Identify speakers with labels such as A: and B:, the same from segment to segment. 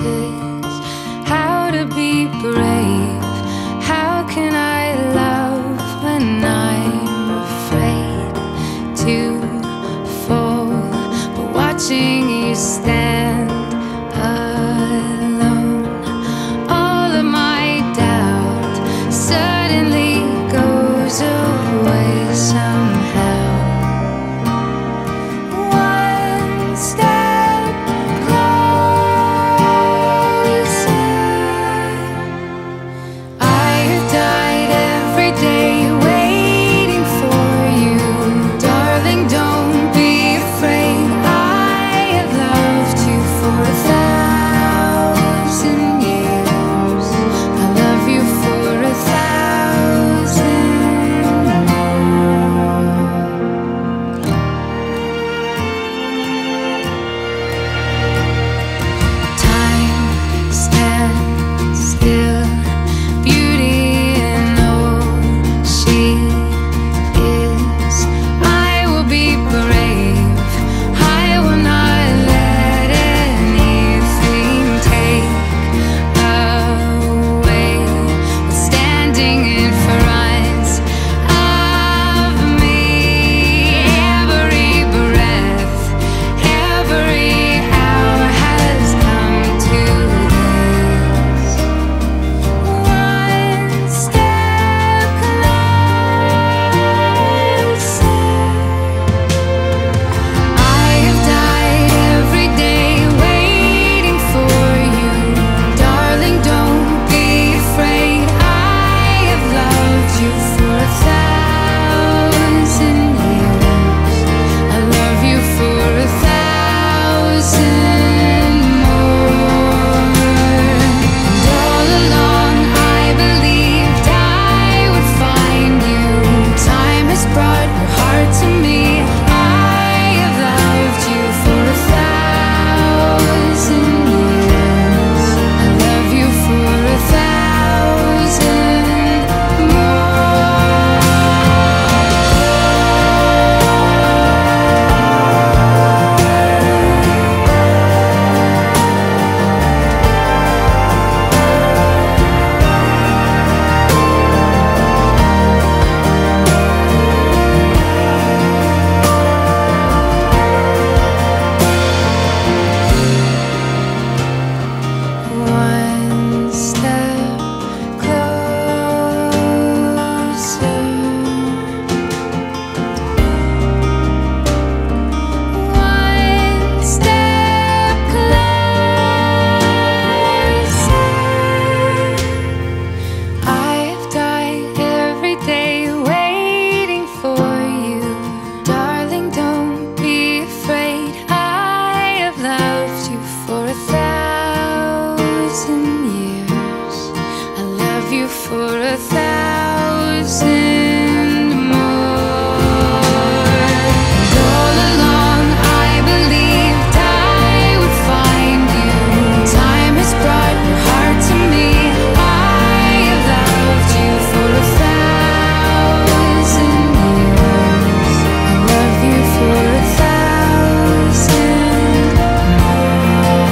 A: is how to be brave. How can I love when I'm afraid to fall? But watching you stand alone, all of my doubt suddenly goes away somehow. One step closer. I have died every day waiting for you. Darling, don't be afraid. I have loved you for 1,000 years. I love you for 1,000 more. Time stands still, beauty in all she is. I will be brave. I will not let anything take away what's standing in front of me. Every breath, every hour has come to this. One step closer. I have died every day waiting for you. Darling, don't be afraid. I have loved you for 1,000 years. I love you for 1,000 more. And all along I believed I would find you. Time has brought your heart to me. I have loved you for 1,000 years. I love you for 1,000 more. One step closer. One step closer. I have died every day waiting for you. Darling, don't be afraid. I have loved you for 1,000 years. I love you for 1,000 more. And all along I believed I would find you. Time has brought your heart to me. I have loved you for 1,000 years. I love you for 1,000 more.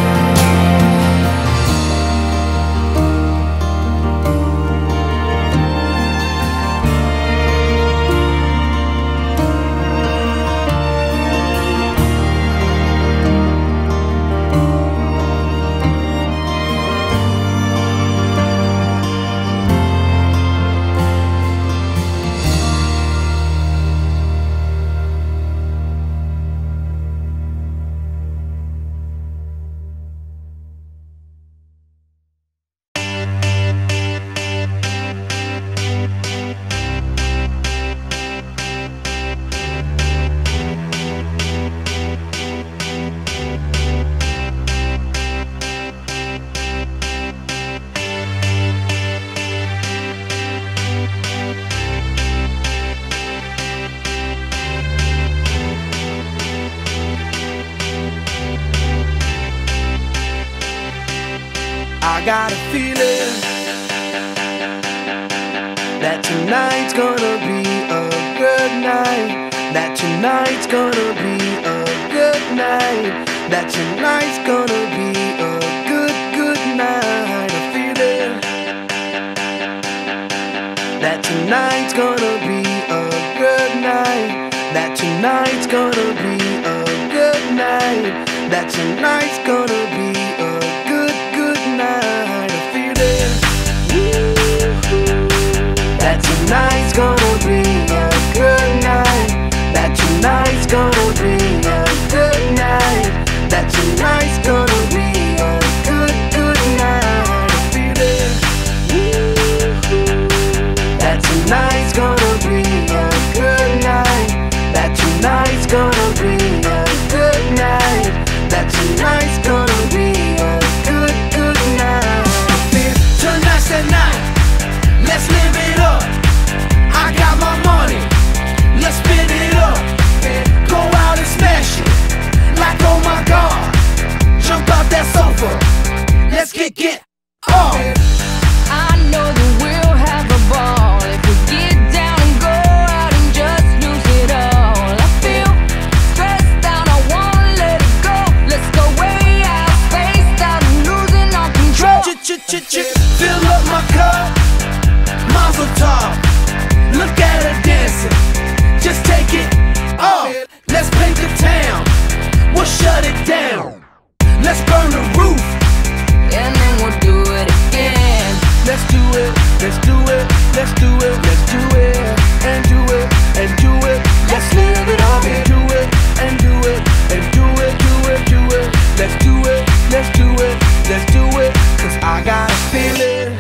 B: I got a feeling that tonight's gonna be a good night. That tonight's gonna be a good night. That tonight's gonna be a good tonight's gonna be a good, good night. I feel it. That tonight's gonna be a good night. That tonight's gonna be a good night. That tonight's gonna be a good, good night. I feel it. That tonight's gonna be a good night. That tonight's gonna be a good night. That tonight's gonna be a good, good night.
C: Tonight's the night, let's live it up. I got my money, let's spin it up. Go out and smash it, like oh my God. Jump out that sofa, let's get off.
A: I know that we'll have a ball if we get down and go out and just lose it all. I feel stressed out, I wanna let it go. Let's go way out, spaced out, and losing all control.
C: Fill up my cup, Mazel tov. Look at her dancing, just take it off. Let's paint the town, we'll shut it down. Let's burn the roof,
A: And then we'll do it again.
B: Let's do it, let's do it, let's do it, let's do it, and do it, and do it. Let's live it up and do it, and do it, and do it, do it, do it. Let's do it, let's do it, let's do it. Cause I got a feeling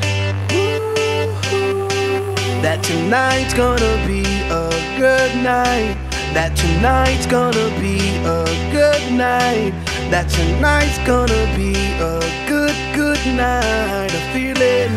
B: that tonight's gonna be a good night. That tonight's gonna be a good night. That tonight's gonna be a good, good night. I feel it.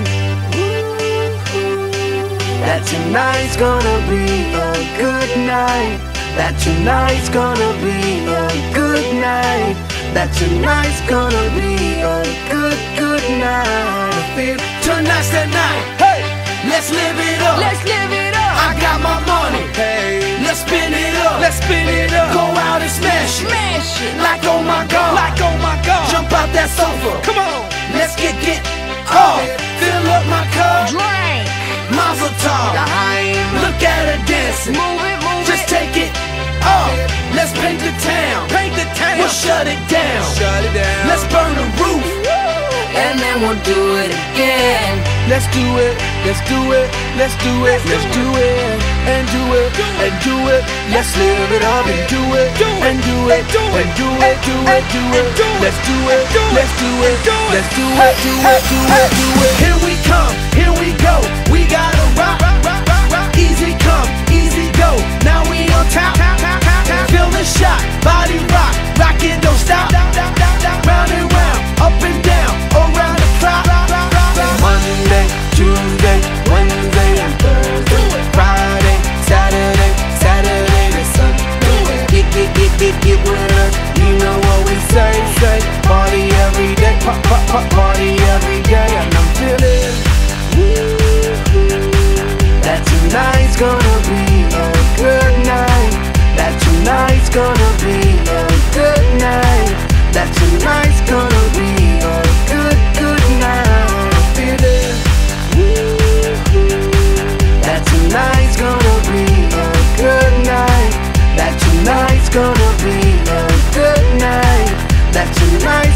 B: That tonight's gonna be a good night. That tonight's gonna be a good night. That tonight's gonna be a good, good night. I feel
C: tonight's the night.
B: hey,
C: Let's live it up.
A: Let's live it up.
C: I got my money,
B: hey,
C: let's spin it up.
B: let's spin it up.
C: Go out and smash it,
A: Smash it.
C: like oh my God.
B: Like oh my God,
C: Jump out that sofa,
B: come on.
C: let's get off. Fill up my cup,
A: Drink.
C: Mazel tov. Look at her dancing,
A: Move it, move
C: just
A: it.
C: take it off. Let's paint the town,
B: Paint the town,
C: we'll shut it down.
B: shut it down.
C: Let's burn the roof,
A: And then we'll do it again.
B: Let's do it, let's do it, let's do it, let's do it, and do it, and do it. Let's live it up and do it, and do it, and do it, do it, do it. Let's do it, let's do it, let's do it, do it, do it, do it.
C: here we come, here we go. We gotta rock, easy come, easy go. Now we on top, feel the shot, body rock, rockin' don't stop. Round and round, up and down, around the clock.
B: Monday, Tuesday, Wednesday, and Thursday, Friday, Saturday, Saturday to Sunday. Get with us, you know what we say. Party every day, party every day, and I'm feeling that tonight's gonna be a good night. That tonight's gonna be a good night. That tonight's gonna be a good, good night. I feel it. That tonight's gonna be a good night. That tonight's gonna be a good night. That tonight's